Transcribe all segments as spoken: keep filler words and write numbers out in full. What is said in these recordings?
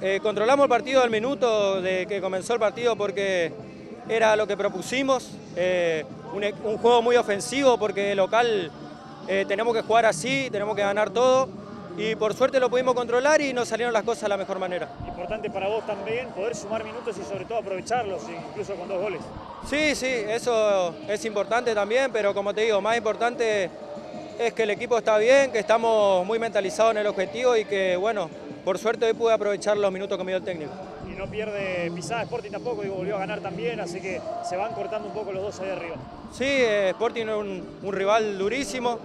eh, controlamos el partido al minuto de que comenzó el partido porque era lo que propusimos, eh, un, un juego muy ofensivo porque local eh, tenemos que jugar así, tenemos que ganar todo y por suerte lo pudimos controlar y nos salieron las cosas de la mejor manera. Importante para vos también poder sumar minutos y sobre todo aprovecharlos, incluso con dos goles. Sí, sí, eso es importante también, pero como te digo, más importante es que el equipo está bien, que estamos muy mentalizados en el objetivo y que, bueno, por suerte hoy pude aprovechar los minutos que me dio el técnico. Y no pierde pisada Sporting tampoco, digo, volvió a ganar también, así que se van cortando un poco los dos ahí arriba. Sí, eh, Sporting es un, un rival durísimo,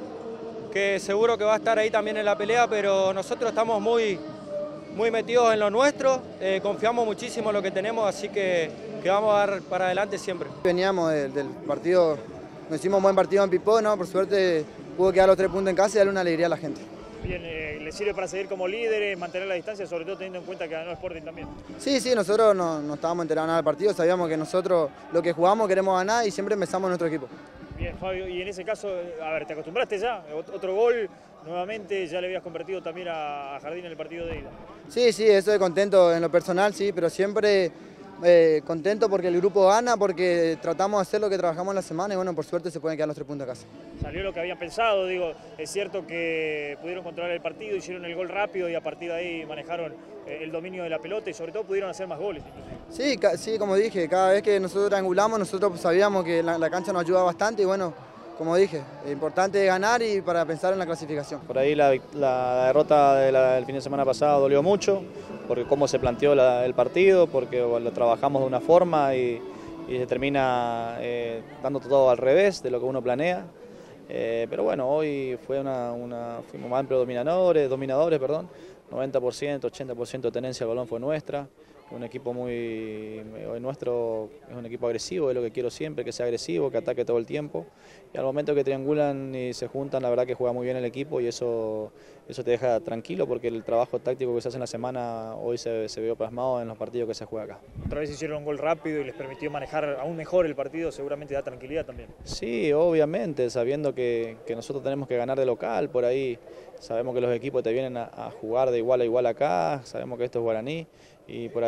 que seguro que va a estar ahí también en la pelea, pero nosotros estamos muy, muy metidos en lo nuestro, eh, confiamos muchísimo en lo que tenemos, así que, que vamos a dar para adelante siempre. Veníamos del, del partido, nos hicimos un buen partido en Pipó, ¿no? Por suerte pudo quedar los tres puntos en casa y darle una alegría a la gente. Bien, eh, ¿le sirve para seguir como líderes, mantener la distancia, sobre todo teniendo en cuenta que ganó Sporting también? Sí, sí, nosotros no, no estábamos enterados nada del partido, sabíamos que nosotros lo que jugamos queremos ganar y siempre empezamos en nuestro equipo. Bien, Fabio, y en ese caso, a ver, ¿te acostumbraste ya? Otro gol, nuevamente, ya le habías convertido también a Jardín en el partido de ida. Sí, sí, estoy contento en lo personal, sí, pero siempre eh, contento porque el grupo gana, porque tratamos de hacer lo que trabajamos en la semana y bueno, por suerte se pueden quedar los tres puntos a casa. Salió lo que habían pensado, digo, es cierto que pudieron controlar el partido, hicieron el gol rápido y a partir de ahí manejaron el dominio de la pelota y sobre todo pudieron hacer más goles. Sí, sí, como dije, cada vez que nosotros triangulamos, nosotros sabíamos que la, la cancha nos ayuda bastante y bueno, como dije, es importante ganar y para pensar en la clasificación. Por ahí la, la derrota de la, del fin de semana pasado dolió mucho, porque cómo se planteó la, el partido, porque bueno, lo trabajamos de una forma y, y se termina eh, dando todo al revés de lo que uno planea. Eh, pero bueno, hoy fue una, una, fuimos más amplios dominadores, dominadores, perdón, noventa por ciento, ochenta por ciento de tenencia del balón fue nuestra. Un equipo muy, hoy nuestro es un equipo agresivo, es lo que quiero siempre, que sea agresivo, que ataque todo el tiempo. Y al momento que triangulan y se juntan, la verdad que juega muy bien el equipo y eso, eso te deja tranquilo porque el trabajo táctico que se hace en la semana hoy se, se vio plasmado en los partidos que se juega acá. Otra vez hicieron un gol rápido y les permitió manejar aún mejor el partido, seguramente da tranquilidad también. Sí, obviamente, sabiendo que, que nosotros tenemos que ganar de local, por ahí sabemos que los equipos te vienen a, a jugar de igual a igual acá, sabemos que esto es Guaraní y por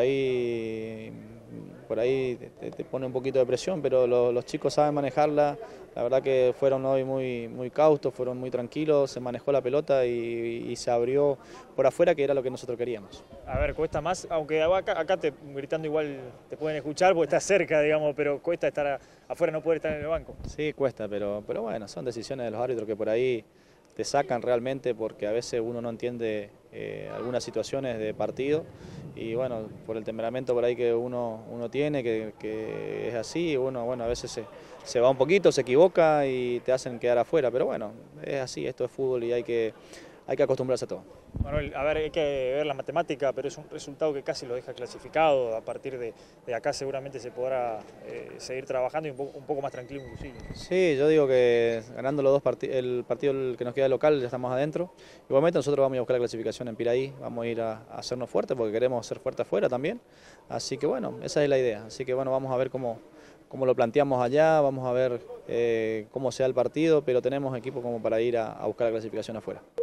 ahí, por ahí te, te pone un poquito de presión, pero los, los chicos saben manejarla, la verdad que fueron hoy muy, muy cautos, fueron muy tranquilos, se manejó la pelota y, y se abrió por afuera, que era lo que nosotros queríamos. A ver, cuesta más, aunque acá, acá te, gritando igual te pueden escuchar porque estás cerca, digamos, pero cuesta estar a, afuera, no poder estar en el banco. Sí, cuesta, pero, pero bueno, son decisiones de los árbitros que por ahí te sacan realmente porque a veces uno no entiende eh, algunas situaciones de partido y bueno, por el temperamento por ahí que uno, uno tiene, que, que es así, uno bueno, a veces se, se va un poquito, se equivoca y te hacen quedar afuera, pero bueno, es así, esto es fútbol y hay que, hay que acostumbrarse a todo. Manuel, a ver, hay que ver la matemática, pero es un resultado que casi lo deja clasificado. A partir de, de acá seguramente se podrá eh, seguir trabajando y un poco, un poco más tranquilo inclusive. Sí, yo digo que ganando los dos part el partido que nos queda local ya estamos adentro. Igualmente nosotros vamos a buscar la clasificación en Piraí, vamos a ir a, a hacernos fuertes porque queremos ser fuertes afuera también. Así que bueno, esa es la idea. Así que bueno, vamos a ver cómo, cómo lo planteamos allá, vamos a ver eh, cómo sea el partido, pero tenemos equipo como para ir a, a buscar la clasificación afuera.